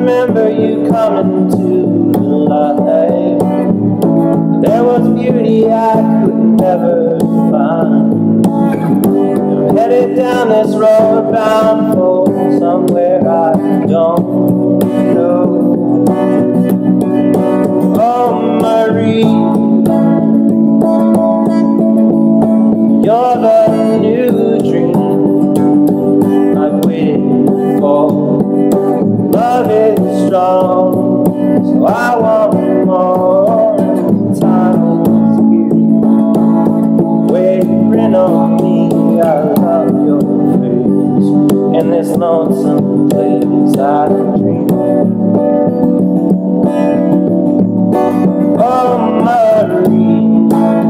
remember you coming to life. There was beauty I could never find. I'm headed down this road bound for somewhere I don't know. Oh, Marie, you're the new dream I've waited for. Love is strong, so I want more. Time is weary, waiting on me. I love your face in this lonesome place I dream. Oh, Marie,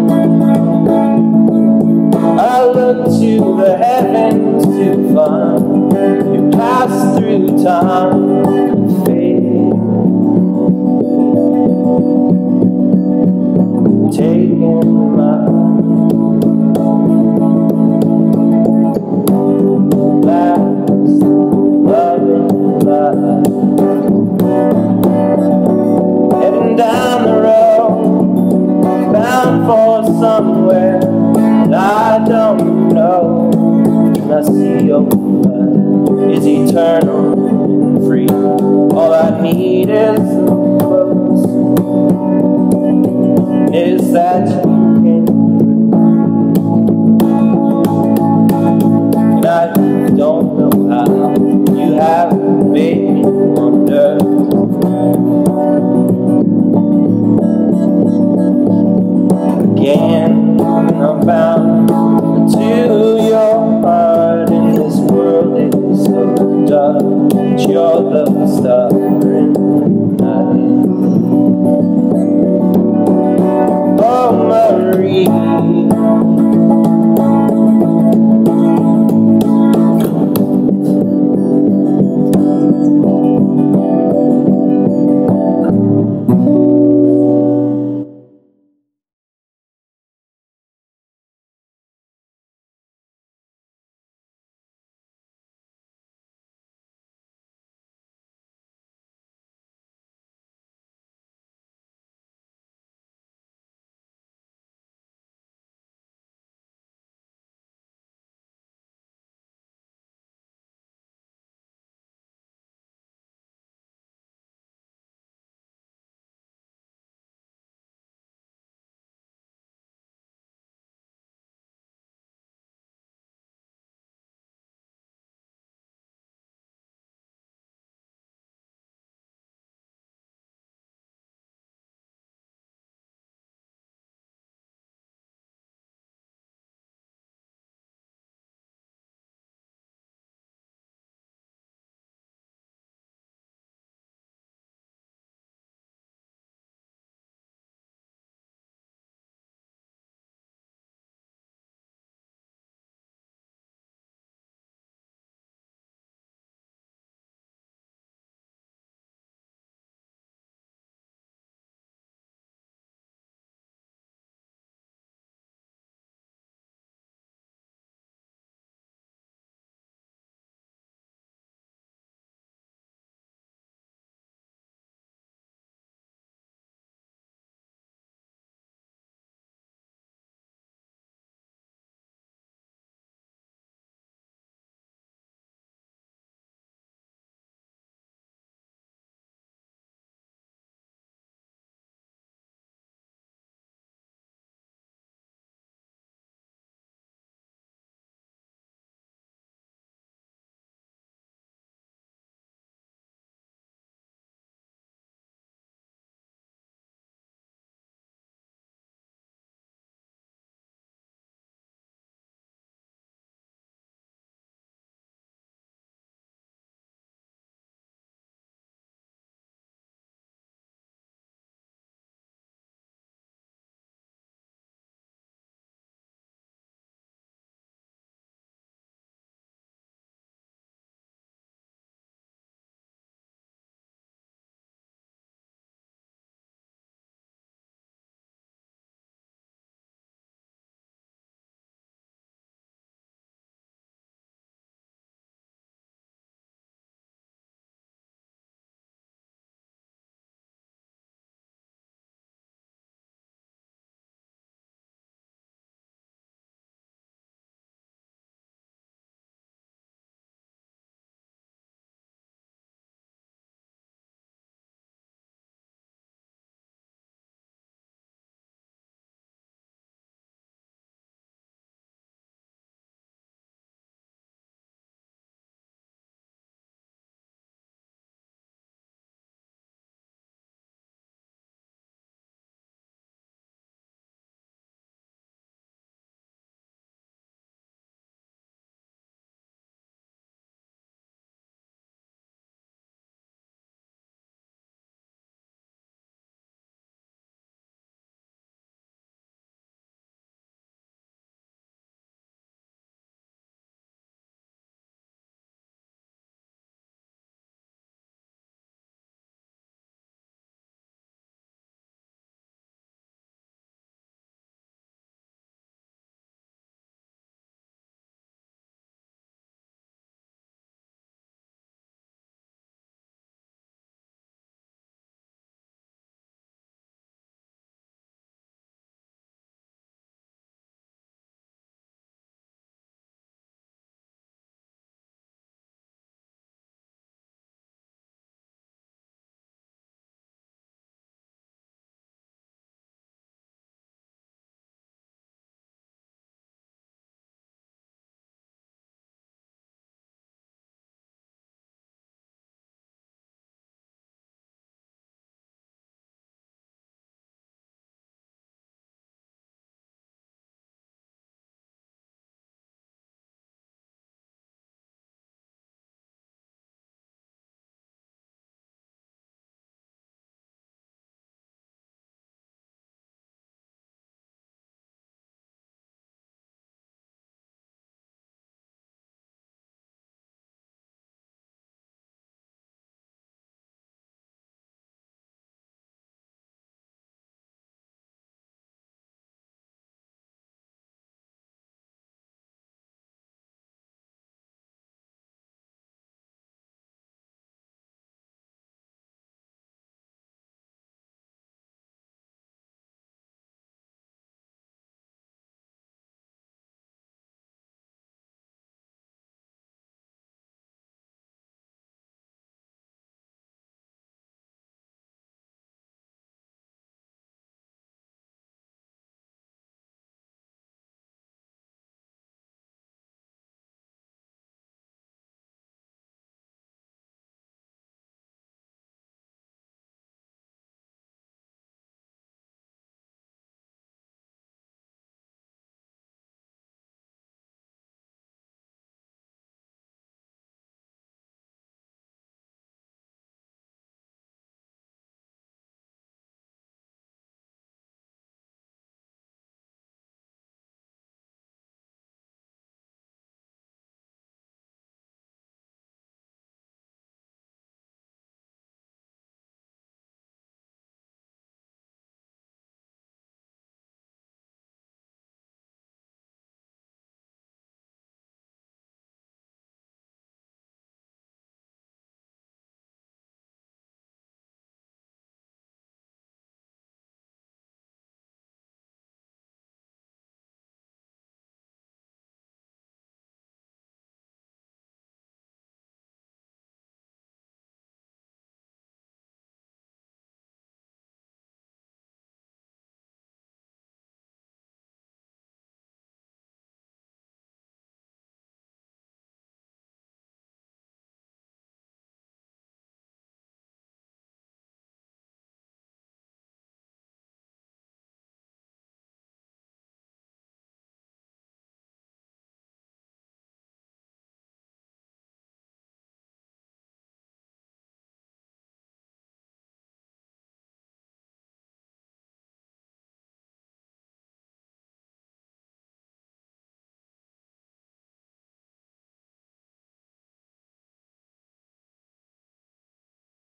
I look to the heavens to find you pass through time and fade, taking my last loving life. Heading down the road, bound for somewhere I don't know. And I see your blood is eternal and free. All I need is close, is that you can breathe. And I don't know how you have made me wonder. Again, I'm bound